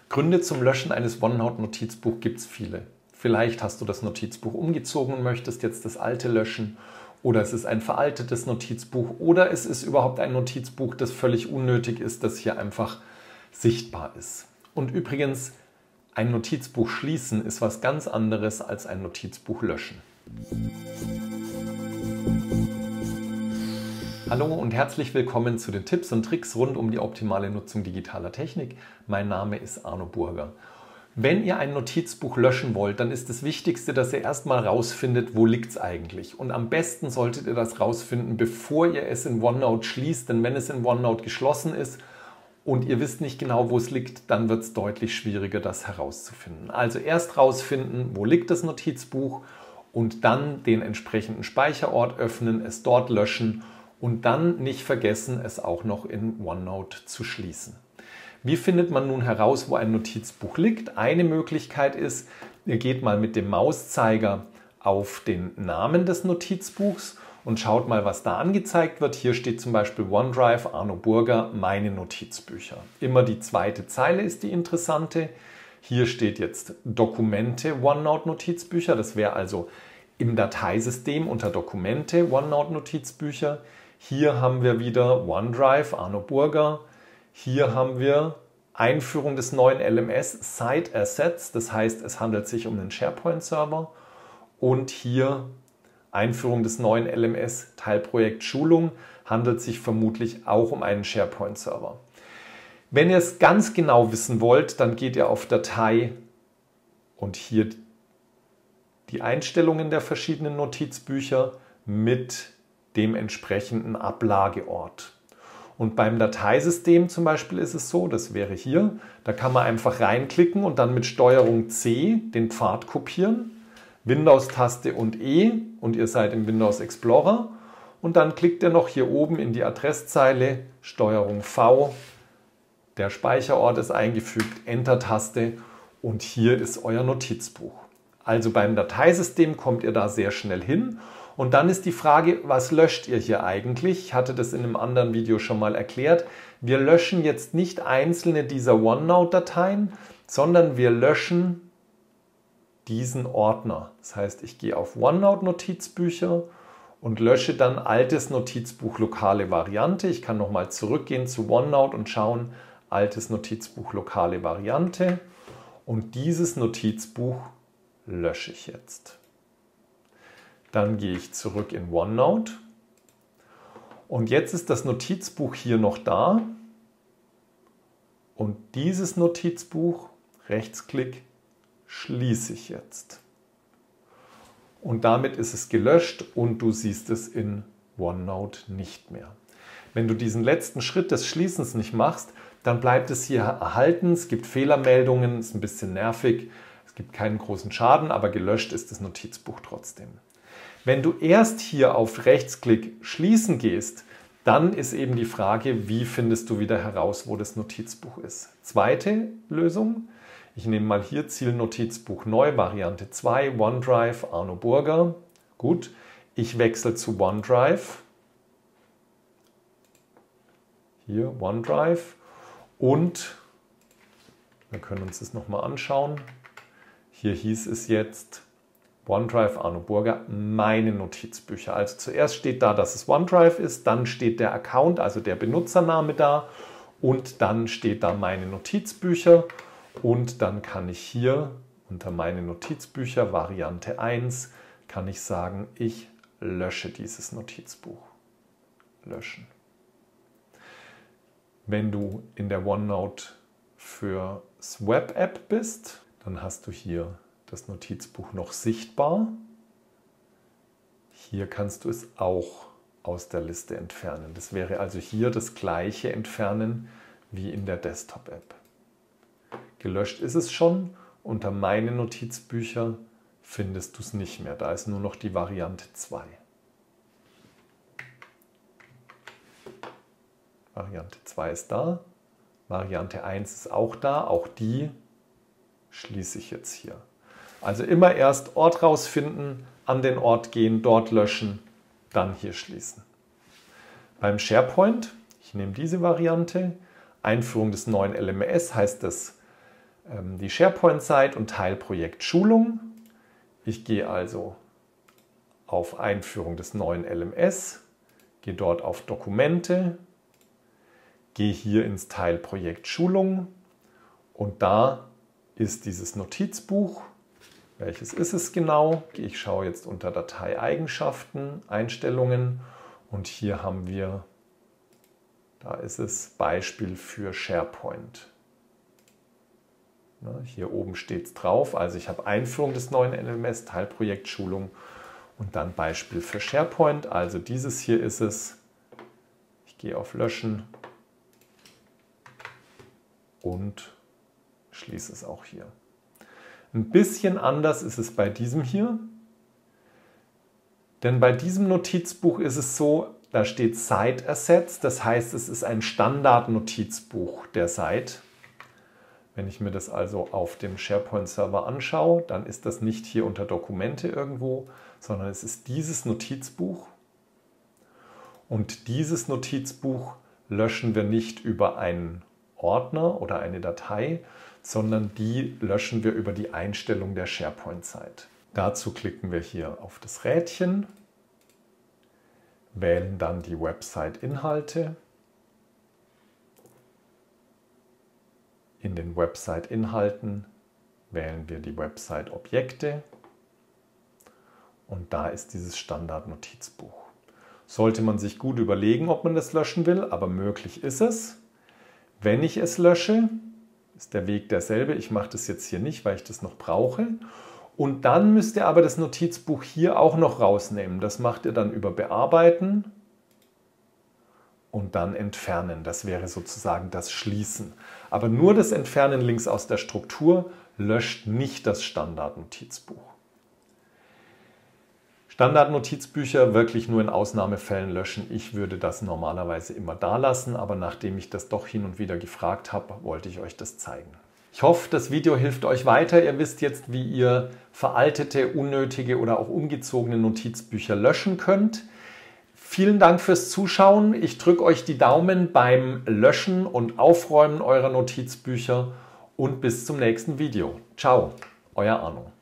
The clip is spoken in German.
Gründe zum Löschen eines OneNote-Notizbuchs gibt es viele. Vielleicht hast du das Notizbuch umgezogen und möchtest jetzt das alte löschen, oder es ist ein veraltetes Notizbuch, oder es ist überhaupt ein Notizbuch, das völlig unnötig ist, das hier einfach sichtbar ist. Und übrigens, ein Notizbuch schließen ist was ganz anderes als ein Notizbuch löschen. Hallo und herzlich willkommen zu den Tipps und Tricks rund um die optimale Nutzung digitaler Technik. Mein Name ist Arno Burger. Wenn ihr ein Notizbuch löschen wollt, dann ist das Wichtigste, dass ihr erstmal rausfindet, wo liegt es eigentlich. Und am besten solltet ihr das rausfinden, bevor ihr es in OneNote schließt, denn wenn es in OneNote geschlossen ist und ihr wisst nicht genau, wo es liegt, dann wird es deutlich schwieriger, das herauszufinden. Also erst rausfinden, wo liegt das Notizbuch und dann den entsprechenden Speicherort öffnen, es dort löschen und dann nicht vergessen, es auch noch in OneNote zu schließen. Wie findet man nun heraus, wo ein Notizbuch liegt? Eine Möglichkeit ist, ihr geht mal mit dem Mauszeiger auf den Namen des Notizbuchs und schaut mal, was da angezeigt wird. Hier steht zum Beispiel OneDrive, Arno Burger, meine Notizbücher. Immer die zweite Zeile ist die interessante. Hier steht jetzt Dokumente, OneNote Notizbücher. Das wäre also im Dateisystem unter Dokumente, OneNote Notizbücher. Hier haben wir wieder OneDrive, Arno Burger. Hier haben wir Einführung des neuen LMS Site Assets, das heißt, es handelt sich um einen SharePoint-Server. Und hier Einführung des neuen LMS Teilprojekt Schulung, handelt sich vermutlich auch um einen SharePoint-Server. Wenn ihr es ganz genau wissen wollt, dann geht ihr auf Datei und hier die Einstellungen der verschiedenen Notizbücher mit dem entsprechenden Ablageort. Und beim Dateisystem zum Beispiel ist es so, das wäre hier, da kann man einfach reinklicken und dann mit STRG C den Pfad kopieren, Windows-Taste und E und ihr seid im Windows Explorer und dann klickt ihr noch hier oben in die Adresszeile, STRG V, der Speicherort ist eingefügt, Enter-Taste und hier ist euer Notizbuch. Also beim Dateisystem kommt ihr da sehr schnell hin. Und dann ist die Frage, was löscht ihr hier eigentlich? Ich hatte das in einem anderen Video schon mal erklärt. Wir löschen jetzt nicht einzelne dieser OneNote-Dateien, sondern wir löschen diesen Ordner. Das heißt, ich gehe auf OneNote-Notizbücher und lösche dann altes Notizbuch lokale Variante. Ich kann nochmal zurückgehen zu OneNote und schauen, altes Notizbuch lokale Variante. Und dieses Notizbuch lösche ich jetzt. Dann gehe ich zurück in OneNote und jetzt ist das Notizbuch hier noch da und dieses Notizbuch, Rechtsklick, schließe ich jetzt. Und damit ist es gelöscht und du siehst es in OneNote nicht mehr. Wenn du diesen letzten Schritt des Schließens nicht machst, dann bleibt es hier erhalten, es gibt Fehlermeldungen, ist ein bisschen nervig, es gibt keinen großen Schaden, aber gelöscht ist das Notizbuch trotzdem. Wenn du erst hier auf Rechtsklick schließen gehst, dann ist eben die Frage, wie findest du wieder heraus, wo das Notizbuch ist. Zweite Lösung, ich nehme mal hier Zielnotizbuch neu, Variante 2, OneDrive, Arno Burger. Gut, ich wechsle zu OneDrive. Hier OneDrive und wir können uns das nochmal anschauen. Hier hieß es jetzt OneDrive, Arno Burger, meine Notizbücher. Also zuerst steht da, dass es OneDrive ist, dann steht der Account, also der Benutzername da und dann steht da meine Notizbücher und dann kann ich hier unter meine Notizbücher, Variante 1, kann ich sagen, ich lösche dieses Notizbuch. Löschen. Wenn du in der OneNote fürs Web-App bist, dann hast du hier das Notizbuch noch sichtbar. Hier kannst du es auch aus der Liste entfernen. Das wäre also hier das gleiche Entfernen wie in der Desktop-App. Gelöscht ist es schon. Unter meine Notizbücher findest du es nicht mehr. Da ist nur noch die Variante 2. Variante 2 ist da. Variante 1 ist auch da. Auch die schließe ich jetzt hier. Also immer erst Ort rausfinden, an den Ort gehen, dort löschen, dann hier schließen. Beim SharePoint, ich nehme diese Variante, Einführung des neuen LMS heißt das die SharePoint-Seite und Teilprojekt Schulung. Ich gehe also auf Einführung des neuen LMS, gehe dort auf Dokumente, gehe hier ins Teilprojekt Schulung und da ist dieses Notizbuch. Welches ist es genau? Ich schaue jetzt unter Datei Eigenschaften, Einstellungen und hier haben wir, da ist es, Beispiel für SharePoint. Hier oben steht es drauf, also ich habe Einführung des neuen LMS, Teilprojekt Schulung und dann Beispiel für SharePoint. Also dieses hier ist es. Ich gehe auf Löschen und schließe es auch hier. Ein bisschen anders ist es bei diesem hier, denn bei diesem Notizbuch ist es so, da steht Site Assets, das heißt, es ist ein Standard-Notizbuch der Site. Wenn ich mir das also auf dem SharePoint-Server anschaue, dann ist das nicht hier unter Dokumente irgendwo, sondern es ist dieses Notizbuch. Und dieses Notizbuch löschen wir nicht über einen Ordner oder eine Datei, sondern die löschen wir über die Einstellung der SharePoint-Seite. Dazu klicken wir hier auf das Rädchen, wählen dann die Website-Inhalte. In den Website-Inhalten wählen wir die Website-Objekte und da ist dieses Standard-Notizbuch. Sollte man sich gut überlegen, ob man das löschen will, aber möglich ist es. Wenn ich es lösche, ist der Weg derselbe. Ich mache das jetzt hier nicht, weil ich das noch brauche. Und dann müsst ihr aber das Notizbuch hier auch noch rausnehmen. Das macht ihr dann über Bearbeiten und dann Entfernen. Das wäre sozusagen das Schließen. Aber nur das Entfernen links aus der Struktur löscht nicht das Standardnotizbuch. Standardnotizbücher wirklich nur in Ausnahmefällen löschen. Ich würde das normalerweise immer da lassen, aber nachdem ich das doch hin und wieder gefragt habe, wollte ich euch das zeigen. Ich hoffe, das Video hilft euch weiter. Ihr wisst jetzt, wie ihr veraltete, unnötige oder auch ungezogene Notizbücher löschen könnt. Vielen Dank fürs Zuschauen. Ich drücke euch die Daumen beim Löschen und Aufräumen eurer Notizbücher und bis zum nächsten Video. Ciao, euer Arno.